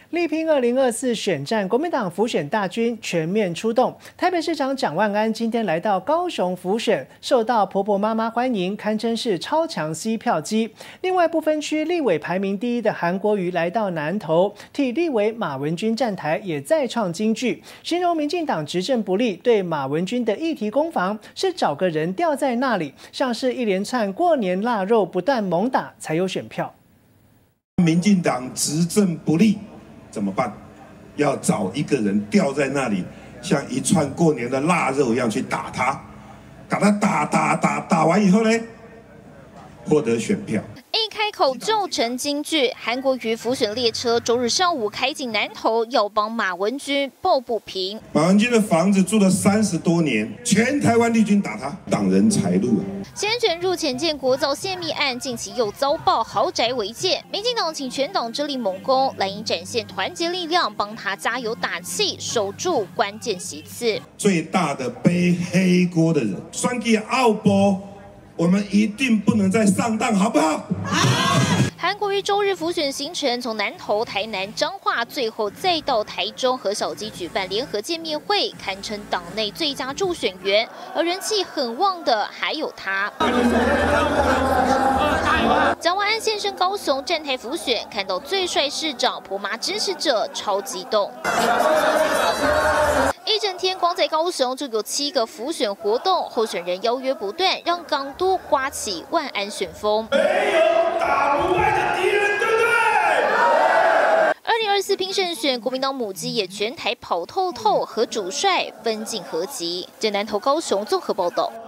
力拼2024选战，国民党辅选大军全面出动。台北市长蒋万安今天来到高雄辅选，受到婆婆妈妈欢迎，堪称是超强吸票机。另外，不分区立委排名第一的韩国瑜来到南投，替立委马文君站台，也再创金句，形容民进党执政不力，对马文君的议题攻防是找个人吊在那里，像是一连串过年腊肉，不断猛打才有选票。 民进党执政不力。 怎么办？要找一个人吊在那里，像一串过年的腊肉一样去打他，打完以后呢，获得选票。 一开口就成金句，韩国瑜辅选列车周日上午开进南投，要帮马文君抱不平。 马文君的房子住了30多年，全台湾绿军打他，挡人财路。 先卷入浅见国造泄密案，近期又遭爆豪宅违建，民进党请全党之力猛攻，蓝营展现团结力量，帮他加油打气，守住关键席次。 最大的背黑锅的人，选举奥波。 我们一定不能再上当，好不好？好。 韩国瑜周日辅选行程从南投、台南、彰化，最后再到台中和小鸡举办联合见面会，堪称党内最佳助选员。而人气很旺的还有他。蒋万安现身高雄站台辅选，看到最帅市长婆妈支持者超激动。 一整天光在高雄就有7个辅选活动，候选人邀约不断，让港都刮起万安旋风。没有打不败的敌人，对不对？2024拼胜选，国民党母鸡也全台跑透透，和主帅分进合集。南投高雄综合报道。